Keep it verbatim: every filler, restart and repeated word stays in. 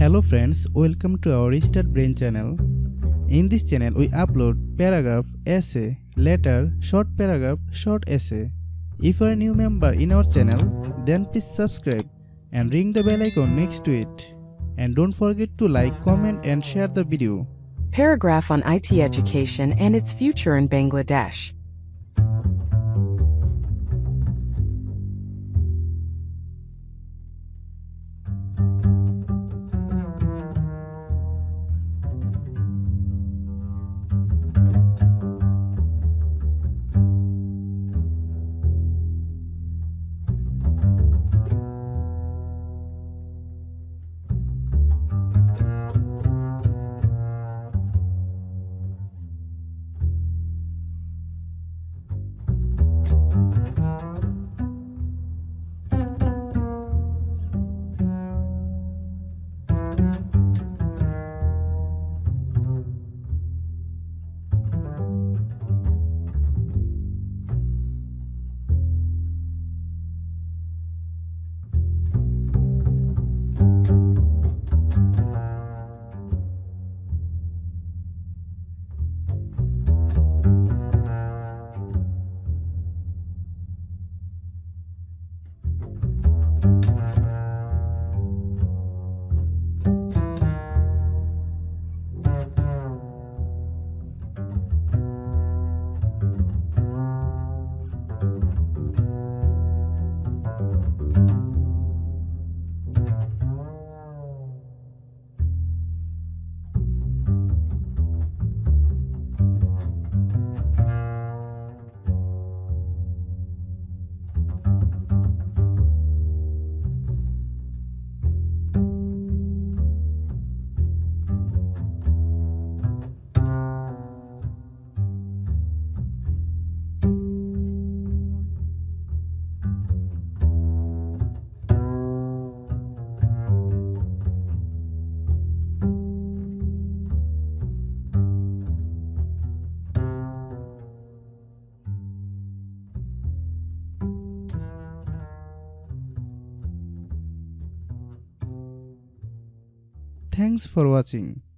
Hello friends, welcome to our Restart Brain channel. In this channel we upload paragraph, essay, letter, short paragraph, short essay. If you are a new member in our channel, then please subscribe and ring the bell icon next to it. And don't forget to like, comment and share the video. Paragraph on I T education and its future in Bangladesh. Thanks for watching.